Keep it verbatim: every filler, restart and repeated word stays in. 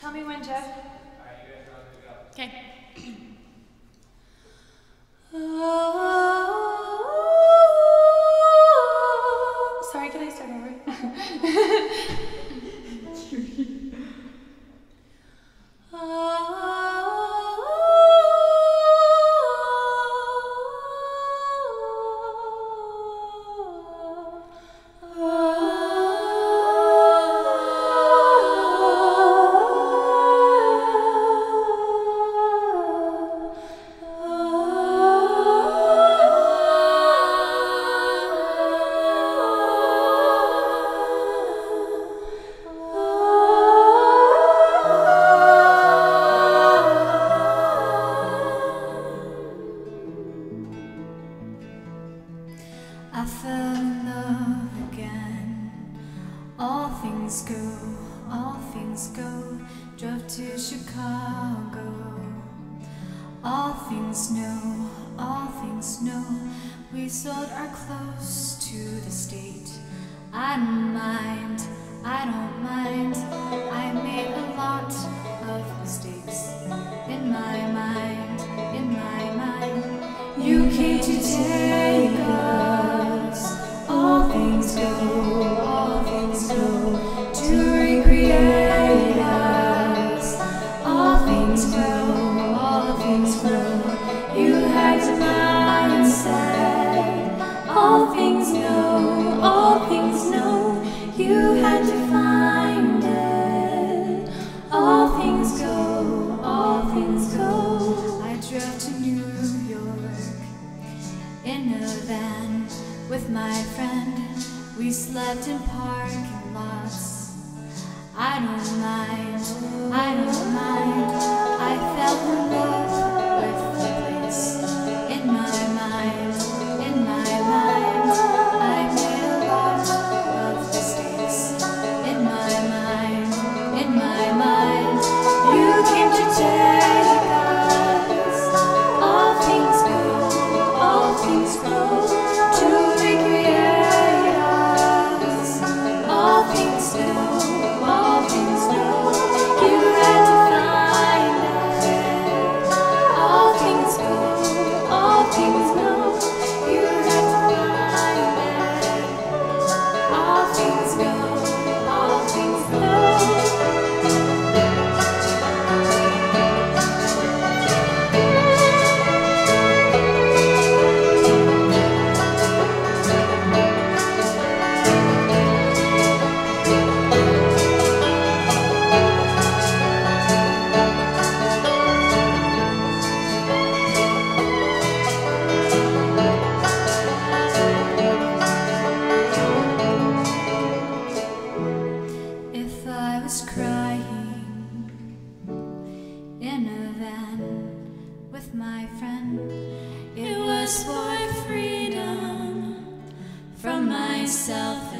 Tell me when, Jeff. Alright, you guys are ready to go. Okay. Sorry, can I start over? I fell in love again. All things go, all things go. Drove to Chicago. All things know, all things know. We sold our clothes to the state. I don't mind, I don't mind. I made a lot of mistakes in my mind, in my mind. You came to take us. All things go, all things go, to recreate us. All things grow, all things grow. You had your mindset. All things know, all things know. You had to find it. All things go, all things go. I drove to New York in a van with my friend. We slept in parking lots. I don't mind, I don't mind. I fell in love with the place. In my mind, in my mind, I made a lot of mistakes. In my mind, in my mind, you came to take us. All things go, all things go, to recreate us. All things know, all things know. You had to find it. All things go, all things know. You had to find it. All things go, all things know. If I was crying in a van with my friend, it was for freedom from myself.